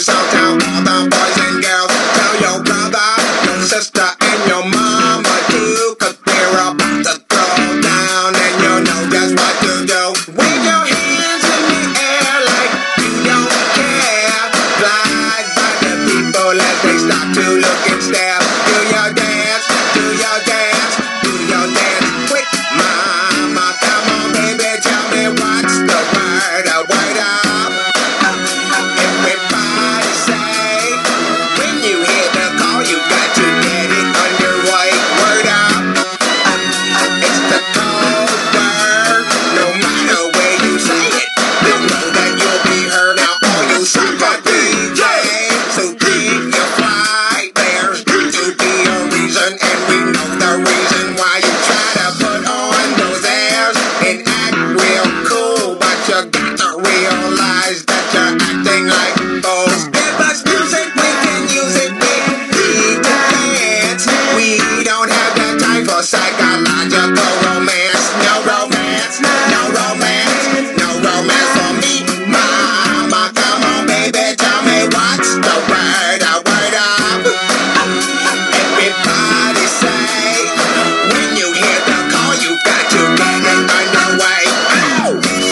so tell all the boys and girls, tell your brother, your sister, and your mama too, 'cause we're about to throw down, and you know just what to do. Wave your hands in the air like you don't care. Glide by the people as they start to look and stare.